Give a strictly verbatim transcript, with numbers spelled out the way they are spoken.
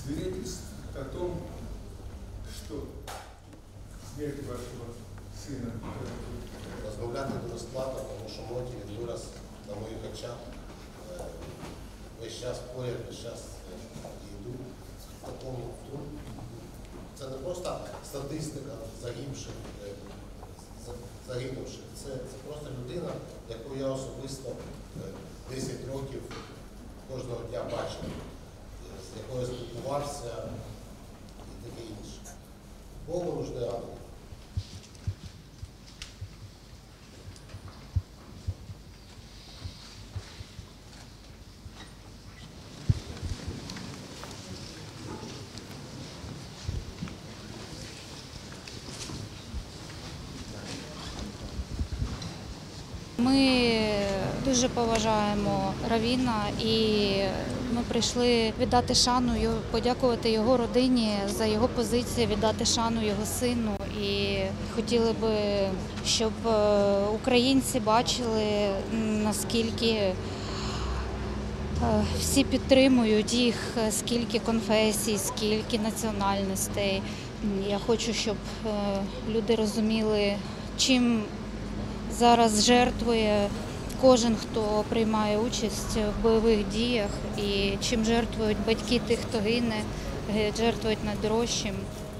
свидетельств о том, что смерть вашего сына. Розмовляти дуже складно, тому що Моті він вираз на моїх очах. Весь час поряд, весь час йду в такому. Це не просто статистика загибших, загинувших. Це, це просто людина, яку я особисто десять років кожного дня бачив, з якою спілкувався і таке інше. Богу нужны ангели. Ми дуже поважаємо Равіна і ми прийшли віддати шану, подякувати його родині за його позицію, віддати шану його сину. І хотіли би, щоб українці бачили, наскільки всі підтримують їх, скільки конфесій, скільки національностей. Я хочу, щоб люди розуміли, чим зараз жертвує кожен, хто приймає участь в бойових діях, і чим жертвують батьки тих, хто гине, жертвують найдорожчим.